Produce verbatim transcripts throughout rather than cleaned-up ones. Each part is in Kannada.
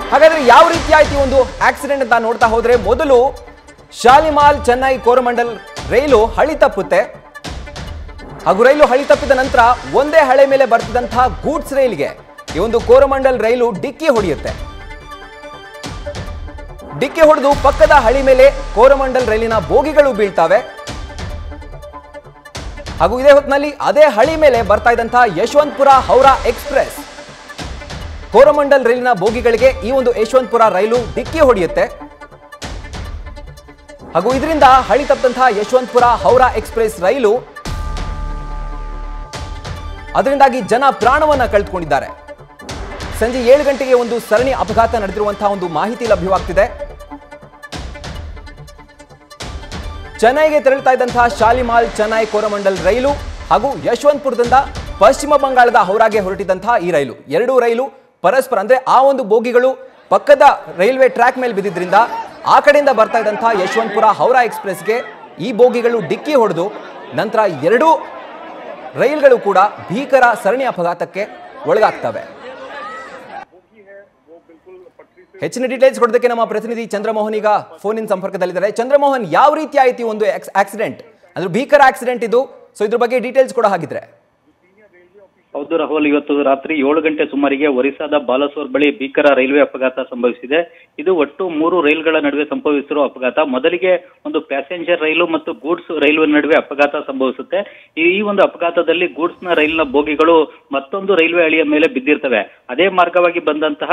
ಹಾಗಾದ್ರೆ ಯಾವ ರೀತಿ ಆಯ್ತು ಈ ಒಂದು ಆಕ್ಸಿಡೆಂಟ್ ಅಂತ ನೋಡ್ತಾ ಹೋದ್ರೆ ಮೊದಲು ಶಾಲಿಮಾಲ್ ಚೆನ್ನೈ ಕೋರಮಂಡಲ್ ರೈಲು ಹಳಿ ತಪ್ಪುತ್ತೆ. ಹಾಗೂ ರೈಲು ಹಳಿ ತಪ್ಪಿದ ನಂತರ ಒಂದೇ ಹಳೆ ಮೇಲೆ ಬರ್ತಿದ್ದಂತಹ ಗೂಡ್ಸ್ ರೈಲ್ಗೆ ಈ ಒಂದು ಕೋರಮಂಡಲ್ ರೈಲು ಡಿಕ್ಕಿ ಹೊಡೆಯುತ್ತೆ. ಡಿಕ್ಕಿ ಹೊಡೆದು ಪಕ್ಕದ ಹಳಿ ಮೇಲೆ ಕೋರಮಂಡಲ್ ರೈಲಿನ ಬೋಗಿಗಳು ಬೀಳ್ತಾವೆ. ಹಾಗೂ ಇದೇ ಹೊತ್ತಿನಲ್ಲಿ ಅದೇ ಹಳಿ ಮೇಲೆ ಬರ್ತಾ ಇದ್ದಂತಹ ಯಶವಂತಪುರ ಹೌರಾ ಎಕ್ಸ್ಪ್ರೆಸ್ ಕೋರಮಂಡಲ್ ರೈಲಿನ ಬೋಗಿಗಳಿಗೆ ಈ ಒಂದು ಯಶವಂತಪುರ ರೈಲು ಡಿಕ್ಕಿ ಹೊಡೆಯುತ್ತೆ. ಹಾಗೂ ಇದರಿಂದ ಹಳಿ ತಪ್ಪದಂತಹ ಯಶವಂತಪುರ ಹೌರಾ ಎಕ್ಸ್ಪ್ರೆಸ್ ರೈಲು ಅದರಿಂದಾಗಿ ಜನ ಪ್ರಾಣವನ್ನ ಕಳೆದುಕೊಂಡಿದ್ದಾರೆ. ಸಂಜೆ ಏಳು ಗಂಟೆಗೆ ಒಂದು ಸರಣಿ ಅಪಘಾತ ನಡೆದಿರುವಂತಹ ಒಂದು ಮಾಹಿತಿ ಲಭ್ಯವಾಗ್ತಿದೆ. ಚೆನ್ನೈಗೆ ತೆರಳುತ್ತಾ ಇದ್ದಂತಹ ಶಾಲಿಮಾಲ್ ಚೆನ್ನೈ ಕೋರಮಂಡಲ್ ರೈಲು ಹಾಗೂ ಯಶವಂತಪುರದಿಂದ ಪಶ್ಚಿಮ ಬಂಗಾಳದ ಹೌರಾಗೆ ಹೊರಟಿದ್ದಂತಹ ಈ ರೈಲು ಎರಡೂ ರೈಲು ಪರಸ್ಪರ ಅಂದ್ರೆ ಆ ಒಂದು ಬೋಗಿಗಳು ಪಕ್ಕದ ರೈಲ್ವೆ ಟ್ರ್ಯಾಕ್ ಮೇಲೆ ಬಿದ್ದಿದ್ರಿಂದ ಆ ಕಡೆಯಿಂದ ಬರ್ತಾ ಇದ್ದಂತಹ ಯಶವಂತಪುರ ಹೌರಾ ಎಕ್ಸ್ಪ್ರೆಸ್ಗೆ ಈ ಬೋಗಿಗಳು ಡಿಕ್ಕಿ ಹೊಡೆದು ನಂತರ ಎರಡೂ ರೈಲ್ಗಳು ಕೂಡ ಭೀಕರ ಸರಣಿ ಅಪಘಾತಕ್ಕೆ ಒಳಗಾಗ್ತವೆ. ಹೆಚ್ಚಿನ ಡೀಟೇಲ್ಸ್ ಕೊಡೋದಕ್ಕೆ ನಮ್ಮ ಪ್ರತಿನಿಧಿ ಚಂದ್ರಮೋಹನ್ ಈಗ ಫೋನ್ ಇನ್ ಸಂಪರ್ಕದಲ್ಲಿದ್ದಾರೆ. ಚಂದ್ರಮೋಹನ್, ಯಾವ ರೀತಿ ಆಯ್ತು ಒಂದು ಆಕ್ಸಿಡೆಂಟ್? ಅಂದ್ರೆ ಭೀಕರ ಆಕ್ಸಿಡೆಂಟ್ ಇದು, ಸೊ ಇದ್ರ ಬಗ್ಗೆ ಡೀಟೇಲ್ಸ್ ಕೊಡೋ ಹಾಗಿದ್ರೆ. ಹೌದು ರಾಹುಲ್, ಇವತ್ತು ರಾತ್ರಿ ಏಳು ಗಂಟೆ ಸುಮಾರಿಗೆ ಒರಿಸ್ಸಾದ ಬಾಲಸೋರ್ ಬಳಿ ಭೀಕರ ರೈಲ್ವೆ ಅಪಘಾತ ಸಂಭವಿಸಿದೆ. ಇದು ಒಟ್ಟು ಮೂರು ರೈಲ್ಗಳ ನಡುವೆ ಸಂಭವಿಸಿರುವ ಅಪಘಾತ. ಮೊದಲಿಗೆ ಒಂದು ಪ್ಯಾಸೆಂಜರ್ ರೈಲು ಮತ್ತು ಗೂಡ್ಸ್ ರೈಲ್ವೆ ನಡುವೆ ಅಪಘಾತ ಸಂಭವಿಸುತ್ತೆ. ಈ ಒಂದು ಅಪಘಾತದಲ್ಲಿ ಗೂಡ್ಸ್ ನ ರೈಲಿನ ಬೋಗಿಗಳು ಮತ್ತೊಂದು ರೈಲ್ವೆ ಹಳಿಯ ಮೇಲೆ ಬಿದ್ದಿರ್ತವೆ. ಅದೇ ಮಾರ್ಗವಾಗಿ ಬಂದಂತಹ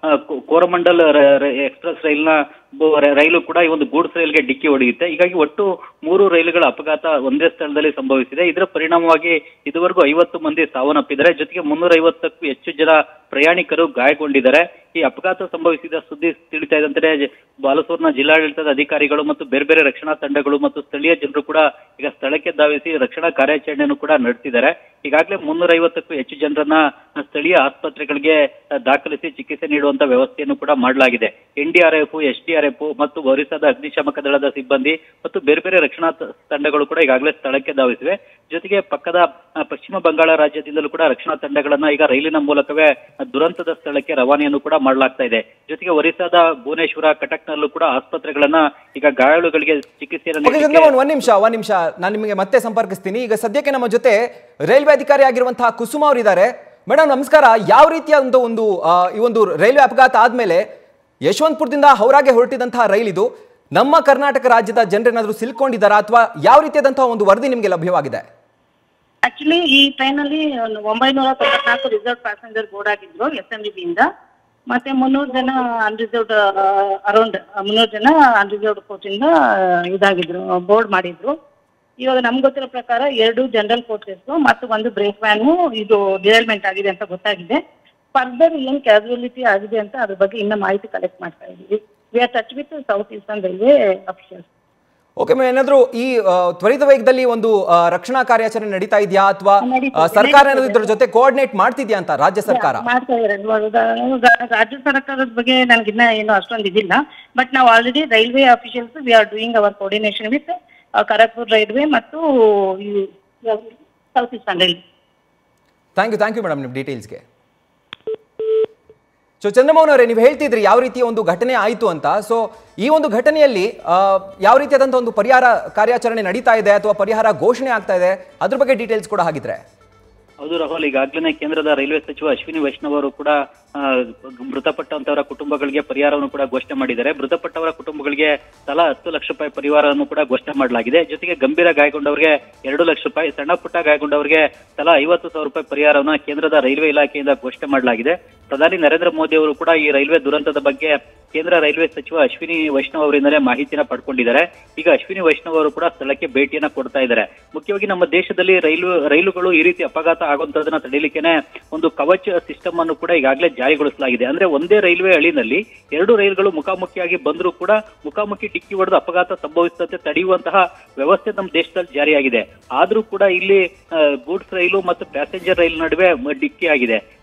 ಕೋರಮಂಡಲ್ ಎಕ್ಸ್ಪ್ರೆಸ್ ರೈಲ್ನ ರೈಲು ಕೂಡ ಈ ಒಂದು ಗೂಡ್ಸ್ ರೈಲ್ಗೆ ಡಿಕ್ಕಿ ಹೊಡೆಯುತ್ತೆ. ಹೀಗಾಗಿ ಒಟ್ಟು ಮೂರು ರೈಲುಗಳ ಅಪಘಾತ ಒಂದೇ ಸ್ಥಳದಲ್ಲಿ ಸಂಭವಿಸಿದೆ. ಇದರ ಪರಿಣಾಮವಾಗಿ ಇದುವರೆಗೂ ಐವತ್ತು ಮಂದಿ ಸಾವನ್ನಪ್ಪಿದ್ದಾರೆ. ಜೊತೆಗೆ ಮುನ್ನೂರ ಐವತ್ತಕ್ಕೂ ಹೆಚ್ಚು ಜನ ಪ್ರಯಾಣಿಕರು ಗಾಯಗೊಂಡಿದ್ದಾರೆ. ಈ ಅಪಘಾತ ಸಂಭವಿಸಿದ ಸುದ್ದಿ ತಿಳಿತಾ ಇದ್ದಂತೆ ಬಾಲಸೂರ್ನ ಜಿಲ್ಲಾಡಳಿತದ ಅಧಿಕಾರಿಗಳು ಮತ್ತು ಬೇರೆ ಬೇರೆ ರಕ್ಷಣಾ ತಂಡಗಳು ಮತ್ತು ಸ್ಥಳೀಯ ಜನರು ಕೂಡ ಈಗ ಸ್ಥಳಕ್ಕೆ ಧಾವಿಸಿ ರಕ್ಷಣಾ ಕಾರ್ಯಾಚರಣೆಯನ್ನು ಕೂಡ ನಡೆಸಿದ್ದಾರೆ. ಈಗಾಗಲೇ ಮುನ್ನೂರ ಐವತ್ತಕ್ಕೂ ಹೆಚ್ಚು ಜನರನ್ನ ಸ್ಥಳೀಯ ಆಸ್ಪತ್ರೆಗಳಿಗೆ ದಾಖಲಿಸಿ ಚಿಕಿತ್ಸೆ ನೀಡುವಂತ ವ್ಯವಸ್ಥೆಯನ್ನು ಕೂಡ ಮಾಡಲಾಗಿದೆ. ಎನ್ಡಿಆರ್ಎಫ್, ಎಸ್ಡಿಆರ್ಎಫ್ ಮತ್ತು ಒರಿಸ್ಸಾದ ಅಗ್ನಿಶಾಮಕ ದಳದ ಸಿಬ್ಬಂದಿ ಮತ್ತು ಬೇರೆ ಬೇರೆ ರಕ್ಷಣಾ ತಂಡಗಳು ಕೂಡ ಈಗಾಗಲೇ ಸ್ಥಳಕ್ಕೆ ಧಾವಿಸಿವೆ. ಜೊತೆಗೆ ಪಕ್ಕದ ಪಶ್ಚಿಮ ಬಂಗಾಳ ರಾಜ್ಯದಿಂದಲೂ ಕೂಡ ರಕ್ಷಣಾ ತಂಡಗಳನ್ನ ಈಗ ರೈಲಿನ ಮೂಲಕವೇ ದುರಂತದ ಸ್ಥಳಕ್ಕೆ ರವಾನೆಯನ್ನು ಕೂಡ ಮಾಡಲಾಗ್ತಾ ಇದೆ. ಜೊತೆಗೆ ಒರಿಸ್ಸಾದ ಭುವನೇಶ್ವರ, ಕಟಕ್ನಲ್ಲೂ ಕೂಡ ಆಸ್ಪತ್ರೆಗಳನ್ನ ಈಗ ಗಾಯಾಳುಗಳಿಗೆ ಚಿಕಿತ್ಸೆಯನ್ನು ಒಂದ್ ನಿಮಿಷ ಒಂದ್ ನಿಮಿಷ ನಾನು ನಿಮಗೆ ಮತ್ತೆ ಸಂಪರ್ಕಿಸ್ತೀನಿ. ಈಗ ಸದ್ಯಕ್ಕೆ ನಮ್ಮ ಜೊತೆ ರೈಲ್ವೆ ಅಧಿಕಾರಿ ಆಗಿರುವಂತಹ ಕುಸುಮ ಅವರಿದ್ದಾರೆ. ಮೇಡಮ್ ನಮಸ್ಕಾರ. ಯಾವ ರೀತಿಯ ಒಂದು ಒಂದು ಈ ಒಂದು ರೈಲ್ವೆ ಅಪಘಾತ ಆದ್ಮೇಲೆ ಯಶವಂತಪುರದಿಂದ ಹೌರಾಗೆ ಹೊರಟಿದಂತಹ ರೈಲ್ ಇದು ನಮ್ಮ ಕರ್ನಾಟಕ ರಾಜ್ಯದ ಜನರೇನಾದ್ರೂ ಸಿಲ್ಕೊಂಡಿದ್ದಾರಾ ಅಥವಾ ಯಾವ ರೀತಿಯಾದಂತಹ ಒಂದು ವರದಿ ನಿಮಗೆ ಲಭ್ಯವಾಗಿದೆ? ಆಕ್ಚುಲಿ ಈ ಟ್ರೈನ್ ಅಲ್ಲಿ ಒಂಬೈನೂರ ತೊಂಬತ್ನಾಲ್ಕು ರಿಸರ್ವ್ ಪ್ಯಾಸೆಂಜರ್ ಬೋರ್ಡ್ ಆಗಿದ್ರು ಎಸ್ ಎಂ ಬಿ ಇಂದ. ಮತ್ತೆ ಮುನ್ನೂರು ಜನ ಅನ್ರಿಸರ್ವ್ಡ್ ಅರೌಂಡ್ ಮುನ್ನೂರು ಜನ ಅನ್ರಿಸರ್ವ್ಡ್ ಕೋಚ್ ಇಂದ ಇದಾಗಿದ್ರು, ಬೋರ್ಡ್ ಮಾಡಿದ್ರು. ಇವಾಗ ನಮ್ಗೆ ಗೊತ್ತಿರೋ ಪ್ರಕಾರ ಎರಡು ಜನರಲ್ ಕೋಚಸ್ ಮತ್ತು ಒಂದು ಬ್ರೇಕ್ ವ್ಯಾನ್ ಇದು ಡಿರೈಲ್ಮೆಂಟ್ ಆಗಿದೆ ಅಂತ ಗೊತ್ತಾಗಿದೆ. ಫರ್ದರ್ ಏನ್ ಕ್ಯಾಸುಯಾಲಿಟಿ ಆಗಿದೆ ಅಂತ ಅದ್ರ ಬಗ್ಗೆ ಇನ್ನ ಮಾಹಿತಿ ಕಲೆಕ್ಟ್ ಮಾಡ್ತಾ ಇದೀವಿ. We are touch with south eastern railway officials. Okay madam, ಏನಾದ್ರು ಈ ತ್ವರಿತ ವೇಗದಲ್ಲಿ ಒಂದು ರಕ್ಷಣಾ ಕಾರ್ಯಾಚರಣೆ ನಡೀತಾ ಇದೆಯಾ ಅಥವಾ ಸರ್ಕಾರ ಏನಾದ್ರು ಇದ್ರ ಜೊತೆ ಕೋಆರ್ಡಿನೇಟ್ ಮಾಡ್ತಿದ್ಯಾ ಅಂತ ರಾಜ್ಯ ಸರ್ಕಾರ? ಮಾಡ್ತಾ ಇದ್ದಾರೆ. ರಾಜ್ಯ ಸರ್ಕಾರದ ಬಗ್ಗೆ ನನಗಿನ್ನ ಏನು ಅಷ್ಟೊಂದು ಇದಿಲ್ಲ. ಬಟ್ ನಾವು already railway officials we are doing our coordination with Kharagpur railway ಮತ್ತು south eastern railway. Thank you thank you madam ನಿಮ್ಮ ಡೀಟೇಲ್ಸ್ಗೆ. ಸೊ ಚಂದ್ರಮೋಹನ್ ಅವರೇ, ನೀವು ಹೇಳ್ತಿದ್ರಿ ಯಾವ ರೀತಿಯ ಒಂದು ಘಟನೆ ಆಯಿತು ಅಂತ. ಸೊ ಈ ಒಂದು ಘಟನೆಯಲ್ಲಿ ಯಾವ ರೀತಿಯಾದಂತಹ ಒಂದು ಪರಿಹಾರ ಕಾರ್ಯಾಚರಣೆ ನಡೀತಾ ಇದೆ ಅಥವಾ ಪರಿಹಾರ ಘೋಷಣೆ ಆಗ್ತಾ ಇದೆ, ಅದ್ರ ಬಗ್ಗೆ ಡೀಟೇಲ್ಸ್ ಕೂಡ ಹಾಗಿದ್ರೆ. ಹೌದು ರಾಹುಲ್, ಈಗಾಗಲೇ ಕೇಂದ್ರದ ರೈಲ್ವೆ ಸಚಿವ ಅಶ್ವಿನಿ ವೈಷ್ಣವ್ ಅವರು ಕೂಡ ಮೃತಪಟ್ಟಂತವರ ಕುಟುಂಬಗಳಿಗೆ ಪರಿಹಾರವನ್ನು ಕೂಡ ಘೋಷಣೆ ಮಾಡಿದ್ದಾರೆ. ಮೃತಪಟ್ಟವರ ಕುಟುಂಬಗಳಿಗೆ ತಲಾ ಹತ್ತು ಲಕ್ಷ ರೂಪಾಯಿ ಪರಿಹಾರವನ್ನು ಕೂಡ ಘೋಷಣೆ ಮಾಡಲಾಗಿದೆ. ಜೊತೆಗೆ ಗಂಭೀರ ಗಾಯಗೊಂಡವರಿಗೆ ಎರಡು ಲಕ್ಷ ರೂಪಾಯಿ, ಸಣ್ಣ ಪುಟ್ಟ ಗಾಯಗೊಂಡವರಿಗೆ ತಲಾ ಐವತ್ತು ಸಾವಿರ ರೂಪಾಯಿ ಪರಿಹಾರವನ್ನು ಕೇಂದ್ರದ ರೈಲ್ವೆ ಇಲಾಖೆಯಿಂದ ಘೋಷಣೆ ಮಾಡಲಾಗಿದೆ. ಪ್ರಧಾನಿ ನರೇಂದ್ರ ಮೋದಿ ಅವರು ಕೂಡ ಈ ರೈಲ್ವೆ ದುರಂತದ ಬಗ್ಗೆ ಕೇಂದ್ರ ರೈಲ್ವೆ ಸಚಿವ ಅಶ್ವಿನಿ ವೈಷ್ಣವ್ ಅವರಿಂದಲೇ ಮಾಹಿತಿನ ಪಡ್ಕೊಂಡಿದ್ದಾರೆ. ಈಗ ಅಶ್ವಿನಿ ವೈಷ್ಣವ್ ಅವರು ಕೂಡ ಸ್ಥಳಕ್ಕೆ ಭೇಟಿಯನ್ನ ಕೊಡ್ತಾ ಇದ್ದಾರೆ. ಮುಖ್ಯವಾಗಿ ನಮ್ಮ ದೇಶದಲ್ಲಿ ರೈಲು ರೈಲುಗಳು ಈ ರೀತಿ ಅಪಘಾತ ಆಗುವಂತದನ್ನ ತಡೆಯಲಿಕ್ಕೆ ಒಂದು ಕವಚ ಸಿಸ್ಟಮ್ ಅನ್ನು ಕೂಡ ಈಗಾಗಲೇ ಜಾರಿಗೊಳಿಸಲಾಗಿದೆ. ಅಂದ್ರೆ ಒಂದೇ ರೈಲ್ವೆ ಹಳಿನಲ್ಲಿ ಎರಡು ರೈಲುಗಳು ಮುಖಾಮುಖಿಯಾಗಿ ಬಂದರೂ ಕೂಡ ಮುಖಾಮುಖಿ ಡಿಕ್ಕಿ ಹೊಡೆದು ಅಪಘಾತ ಸಂಭವಿಸುತ್ತೆ ತಡೆಯುವಂತಹ ವ್ಯವಸ್ಥೆ ನಮ್ಮ ದೇಶದಲ್ಲಿ ಜಾರಿಯಾಗಿದೆ. ಆದ್ರೂ ಕೂಡ ಇಲ್ಲಿ ಗೂಡ್ಸ್ ರೈಲು ಮತ್ತು ಪ್ಯಾಸೆಂಜರ್ ರೈಲು ನಡುವೆ ಡಿಕ್ಕಿ ಆಗಿದೆ.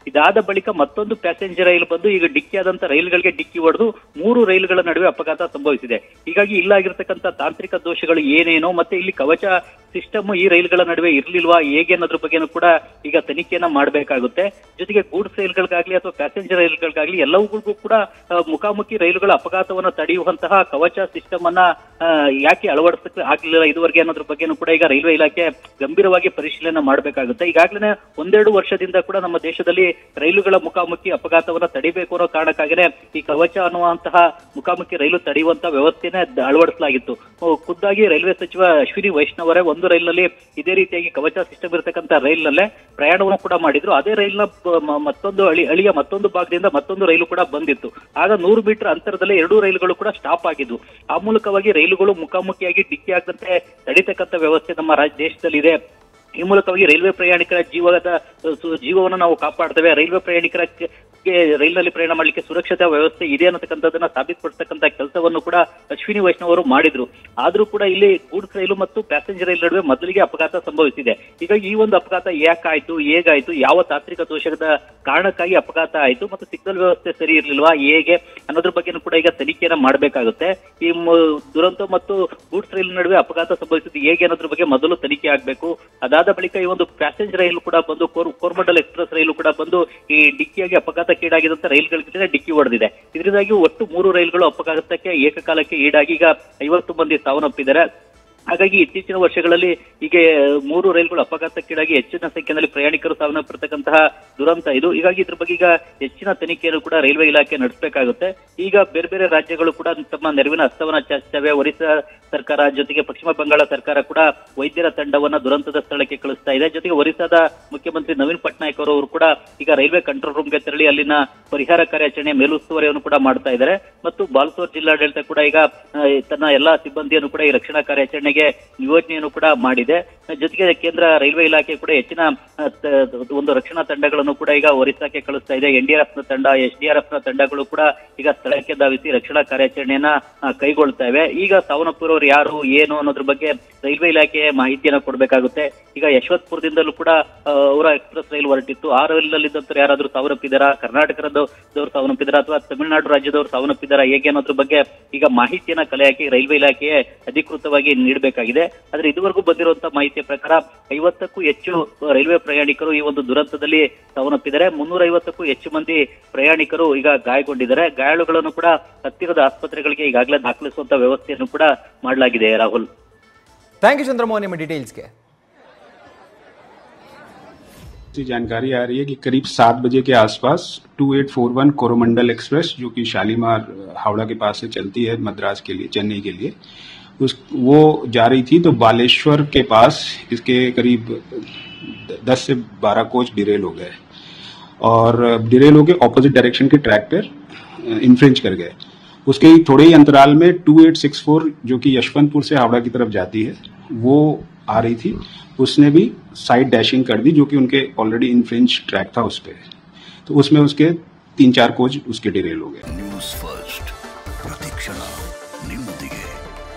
ಇದಾದ ಬಳಿಕ ಮತ್ತೊಂದು ಪ್ಯಾಸೆಂಜರ್ ರೈಲು ಬಂದು ಈಗ ಡಿಕ್ಕಿ ಆದಂತ ರೈಲುಗಳಿಗೆ ಡಿಕ್ಕಿ ಹೊಡೆದು ಮೂರು ರೈಲುಗಳ ನಡುವೆ ಅಪಘಾತ ಸಂಭವಿಸಿದೆ. ಹೀಗಾಗಿ ಇಲ್ಲಾಗಿರ್ತಕ್ಕಂಥ ತಾಂತ್ರಿಕ ದೋಷಗಳು ಏನೇನೋ ಮತ್ತೆ ಇಲ್ಲಿ ಕವಚ ಸಿಸ್ಟಮ್ ಈ ರೈಲುಗಳ ನಡುವೆ ಇರ್ಲಿಲ್ವಾ ಹೇಗೆ ಅನ್ನೋದ್ರ ಬಗ್ಗೆನೂ ಕೂಡ ಈಗ ತನಿಖೆಯನ್ನ ಮಾಡಬೇಕಾಗುತ್ತೆ. ಜೊತೆಗೆ ಗೂಡ್ಸ್ ರೈಲುಗಳಿಗಾಗ್ಲಿ ಅಥವಾ ಪ್ಯಾಸೆಂಜರ್ ರೈಲುಗಳಿಗಾಗ್ಲಿ ಎಲ್ಲವುಗಳಿಗೂ ಕೂಡ ಮುಖಾಮುಖಿ ರೈಲುಗಳ ಅಪಘಾತವನ್ನ ತಡೆಯುವಂತಹ ಕವಚ ಸಿಸ್ಟಮ್ ಅನ್ನ ಯಾಕೆ ಅಳವಡಿಸಕ್ಕೆ ಆಗ್ಲಿಲ್ಲ ಇದುವರೆಗೆ ಅನ್ನೋದ್ರ ಬಗ್ಗೆನೂ ಕೂಡ ಈಗ ರೈಲ್ವೆ ಇಲಾಖೆ ಗಂಭೀರವಾಗಿ ಪರಿಶೀಲನೆ ಮಾಡಬೇಕಾಗುತ್ತೆ. ಈಗಾಗಲೇ ಒಂದೆರಡು ವರ್ಷದಿಂದ ಕೂಡ ನಮ್ಮ ದೇಶದಲ್ಲಿ ರೈಲುಗಳ ಮುಖಾಮುಖಿ ಅಪಘಾತವನ್ನ ತಡಿಬೇಕು ಅನ್ನೋ ಕಾರಣಕ್ಕಾಗಿನೇ ಈ ಕವಚ ಅನ್ನುವಂತಹ ಮುಖಾಮುಖಿ ರೈಲು ತಡೆಯುವಂತಹ ವ್ಯವಸ್ಥೆನೇ ಅಳವಡಿಸಲಾಗಿತ್ತು. ಖುದ್ದಾಗಿ ರೈಲ್ವೆ ಸಚಿವ ಅಶ್ವಿನಿ ವೈಷ್ಣವರೇ ಒಂದು ರೈಲಿನಲ್ಲಿ ಇದೇ ರೀತಿಯಾಗಿ ಕವಚ ಸಿಸ್ಟಮ್ ಇರತಕ್ಕಂಥ ರೈಲಿನಲ್ಲೇ ಪ್ರಯಾಣವನ್ನು ಕೂಡ ಮಾಡಿದ್ರು. ಅದೇ ರೈಲಿನ ಮತ್ತೊಂದು ಅಳಿ ಅಳಿಯ ಮತ್ತೊಂದು ಭಾಗದಿಂದ ಮತ್ತೊಂದು ರೈಲು ಕೂಡ ಬಂದಿತ್ತು. ಆಗ ನೂರು ಮೀಟರ್ ಅಂತರದಲ್ಲಿ ಎರಡೂ ರೈಲುಗಳು ಕೂಡ ಸ್ಟಾಪ್ ಆಗಿದ್ವು. ಆ ಮೂಲಕವಾಗಿ ರೈಲುಗಳು ಮುಖಾಮುಖಿಯಾಗಿ ಡಿಕ್ಕಿ ಆಗದಂತೆ ತಡಿತಕ್ಕಂಥ ವ್ಯವಸ್ಥೆ ನಮ್ಮ ರಾಜ್ಯ ದೇಶದಲ್ಲಿ ಇದೆ. ಈ ಮೂಲಕವಾಗಿ ರೈಲ್ವೆ ಪ್ರಯಾಣಿಕರ ಜೀವದ ಜೀವವನ್ನು ನಾವು ಕಾಪಾಡ್ತೇವೆ, ರೈಲ್ವೆ ಪ್ರಯಾಣಿಕರ ರೈಲಿನಲ್ಲಿ ಪ್ರಯಾಣ ಮಾಡಲಿಕ್ಕೆ ಸುರಕ್ಷತಾ ವ್ಯವಸ್ಥೆ ಇದೆ ಅನ್ನತಕ್ಕಂಥದ್ದನ್ನ ಸಾಬೀತುಪಡಿಸತಕ್ಕಂಥ ಕೆಲಸವನ್ನು ಕೂಡ ಅಶ್ವಿನಿ ವೈಷ್ಣವ್ ಅವರು ಮಾಡಿದ್ರು. ಆದ್ರೂ ಕೂಡ ಇಲ್ಲಿ ಗೂಡ್ಸ್ ರೈಲು ಮತ್ತು ಪ್ಯಾಸೆಂಜರ್ ರೈಲು ನಡುವೆ ಮೊದಲಿಗೆ ಅಪಘಾತ ಸಂಭವಿಸಿದೆ. ಹೀಗಾಗಿ ಈ ಒಂದು ಅಪಘಾತ ಯಾಕಾಯ್ತು, ಹೇಗಾಯ್ತು, ಯಾವ ತಾಂತ್ರಿಕ ದೋಷದ ಕಾರಣಕ್ಕಾಗಿ ಅಪಘಾತ ಆಯ್ತು ಮತ್ತು ಸಿಗ್ನಲ್ ವ್ಯವಸ್ಥೆ ಸರಿ ಇರ್ಲಿಲ್ವಾ ಹೇಗೆ ಅನ್ನೋದ್ರ ಬಗ್ಗೆನೂ ಕೂಡ ಈಗ ತನಿಖೆಯನ್ನ ಮಾಡಬೇಕಾಗುತ್ತೆ. ಈ ದುರಂತ ಮತ್ತು ಗೂಡ್ಸ್ ರೈಲು ನಡುವೆ ಅಪಘಾತ ಸಂಭವಿಸಿದ್ದು ಹೇಗೆ ಅನ್ನೋದ್ರ ಬಗ್ಗೆ ಮೊದಲು ತನಿಖೆ ಆಗಬೇಕು. ಅದಾದ ಬಳಿಕ ಈ ಒಂದು ಪ್ಯಾಸೆಂಜರ್ ರೈಲು ಕೂಡ ಬಂದು ಕೋರಮಂಡಲ್ ಎಕ್ಸ್ಪ್ರೆಸ್ ರೈಲು ಕೂಡ ಬಂದು ಈ ಡಿಕ್ಕಿಯಾಗಿ ಅಪಘಾತಕ್ಕೀಡಾಗಿದ್ದಂತ ರೈಲುಗಳಿಗೆ ಡಿಕ್ಕಿ ಹೊಡೆದಿದೆ. ಇದರಿಂದಾಗಿ ಒಟ್ಟು ಮೂರು ರೈಲುಗಳು ಅಪಘಾತಕ್ಕೆ ಏಕಕಾಲಕ್ಕೆ ಈಡಾಗಿ ಈಗ ಐವತ್ತು ಮಂದಿ ಸಾವನ್ನಪ್ಪಿದ್ದಾರೆ. ಹಾಗಾಗಿ ಇತ್ತೀಚಿನ ವರ್ಷಗಳಲ್ಲಿ ಹೀಗೆ ಮೂರು ರೈಲುಗಳು ಅಪಘಾತಕ್ಕೀಡಾಗಿ ಹೆಚ್ಚಿನ ಸಂಖ್ಯೆಯಲ್ಲಿ ಪ್ರಯಾಣಿಕರು ಸಾವನ್ನಪ್ಪಿರತಕ್ಕಂತಹ ದುರಂತ ಇದು. ಹೀಗಾಗಿ ಇದ್ರ ಬಗ್ಗೆ ಈಗ ಹೆಚ್ಚಿನ ತನಿಖೆಯನ್ನು ಕೂಡ ರೈಲ್ವೆ ಇಲಾಖೆ ನಡೆಸಬೇಕಾಗುತ್ತೆ. ಈಗ ಬೇರೆ ಬೇರೆ ರಾಜ್ಯಗಳು ಕೂಡ ತಮ್ಮ ನೆರವಿನ ಹಸ್ತವನ್ನ ಚಾಚ್ತವೆ. ಒರಿಸ್ಸಾ ಸರ್ಕಾರ ಜೊತೆಗೆ ಪಶ್ಚಿಮ ಬಂಗಾಳ ಸರ್ಕಾರ ಕೂಡ ವೈದ್ಯರ ತಂಡವನ್ನ ದುರಂತದ ಸ್ಥಳಕ್ಕೆ ಕಳಿಸ್ತಾ ಇದೆ. ಜೊತೆಗೆ ಒರಿಸ್ಸಾದ ಮುಖ್ಯಮಂತ್ರಿ ನವೀನ್ ಪಟ್ನಾಯಕ್ ಅವರು ಕೂಡ ಈಗ ರೈಲ್ವೆ ಕಂಟ್ರೋಲ್ ರೂಮ್ಗೆ ತೆರಳಿ ಅಲ್ಲಿನ ಪರಿಹಾರ ಕಾರ್ಯಾಚರಣೆ ಮೇಲುಸ್ತುವಾರಿಯನ್ನು ಕೂಡ ಮಾಡ್ತಾ ಇದ್ದಾರೆ. ಮತ್ತು ಬಾಲ್ಸೋರ್ ಜಿಲ್ಲಾಡಳಿತ ಕೂಡ ಈಗ ತನ್ನ ಎಲ್ಲಾ ಸಿಬ್ಬಂದಿಯನ್ನು ಕೂಡ ಈ ರಕ್ಷಣಾ ಕಾರ್ಯಾಚರಣೆಗೆ ನಿಯೋಜನೆಯನ್ನು ಕೂಡ ಮಾಡಿದೆ. ಜೊತೆಗೆ ಕೇಂದ್ರ ರೈಲ್ವೆ ಇಲಾಖೆ ಕೂಡ ಹೆಚ್ಚಿನ ಒಂದು ರಕ್ಷಣಾ ತಂಡಗಳನ್ನು ಕೂಡ ಈಗ ಒರಿಸ್ಸಾಕ್ಕೆ ಕಳಿಸ್ತಾ ಇದೆ. ಎನ್ಡಿಆರ್ಎಫ್ ನ ತಂಡ, ಎಸ್ಡಿಆರ್ಎಫ್ ನ ತಂಡಗಳು ಕೂಡ ಈಗ ಸ್ಥಳಕ್ಕೆ ಧಾವಿಸಿ ರಕ್ಷಣಾ ಕಾರ್ಯಾಚರಣೆಯನ್ನ ಕೈಗೊಳ್ತಾ ಇವೆ. ಈಗ ಸಾವನ್ನಪ್ಪಿರೋರು ಯಾರು ಏನು ಅನ್ನೋದ್ರ ಬಗ್ಗೆ ರೈಲ್ವೆ ಇಲಾಖೆ ಮಾಹಿತಿಯನ್ನ ಕೊಡಬೇಕಾಗುತ್ತೆ. ಈಗ ಯಶವಂತಪುರದಿಂದಲೂ ಕೂಡ ಅವರ ಎಕ್ಸ್ಪ್ರೆಸ್ ರೈಲು ಹೊರಟಿತ್ತು. ಆ ರೈಲಿನಲ್ಲಿದ್ದಂತರು ಯಾರಾದ್ರೂ ಸಾವನ್ನಪ್ಪಿದಾರಾ, ಕರ್ನಾಟಕದವರು ಸಾವನ್ನಪ್ಪಿದಾರಾ ಅಥವಾ ತಮಿಳುನಾಡು ರಾಜ್ಯದವರು ಸಾವನ್ನಪ್ಪಿದಾರಾ ಹೇಗೆ ಅನ್ನೋದ್ರ ಬಗ್ಗೆ ಈಗ ಮಾಹಿತಿಯನ್ನ ಕಲೆ ಹಾಕಿ ರೈಲ್ವೆ ಇಲಾಖೆ ಅಧಿಕೃತವಾಗಿ ನೀಡಬೇಕಾಗಿದೆ. ಆದ್ರೆ ಇದುವರೆಗೂ ಬಂದಿರುವಂತಹ ಮಾಹಿತಿಯ ಪ್ರಕಾರ ಐವತ್ತಕ್ಕೂ ಹೆಚ್ಚು ರೈಲ್ವೆ ಪ್ರಯಾಣಿಕರು ಈ ಒಂದು ದುರಂತದಲ್ಲಿ ಸಾವನ್ನಪ್ಪಿದ್ದಾರೆ. ಮುನ್ನೂರ ಐವತ್ತಕ್ಕೂ ಹೆಚ್ಚು ಮಂದಿ ಪ್ರಯಾಣಿಕರು ಈಗ ಗಾಯಗೊಂಡಿದ್ದಾರೆ. ಗಾಯಾಳುಗಳನ್ನು ಕೂಡ ಹತ್ತಿರದ ಆಸ್ಪತ್ರೆಗಳಿಗೆ ಈಗಾಗಲೇ ದಾಖಲಿಸುವಂತ ವ್ಯವಸ್ಥೆಯನ್ನು ಕೂಡ ಮಾಡಲಾಗಿದೆ. ರಾಹುಲ್, ಥ್ಯಾಂಕ್ ಯು ಚಂದ್ರಮೋಹನ್, ನಿಮ್ಮ ಡೀಟೇಲ್ಸ್ಗೆ. जानकारी आ रही है कि करीब सात बजे के आसपास two eight four one Coromandel express जो कि शालीमार हावड़ा के पास से चलती है मद्रास के लिए, चेन्नई के लिए, उस वो जा रही थी. तो बालेश्वर के पास इसके करीब दस से बारह कोच डिरेल हो गए और डिरेल होकर ऑपोजिट डायरेक्शन के ट्रैक पर इन्फ्रिंज कर गए. उसके थोड़े ही अंतराल में टू एट सिक्स फोर जो कि यशवंतपुर से हावड़ा की तरफ जाती है वो आ रही थी. उसने भी साइड डैशिंग कर दी जो कि उनके ऑलरेडी इन्फ्रिंज ट्रैक था उस पे. तो उसमें उसके तीन चार कोच उसके डिरेल हो गए. न्यूज़ फर्स्ट, प्रतीक्षणा, निम्नदिगे.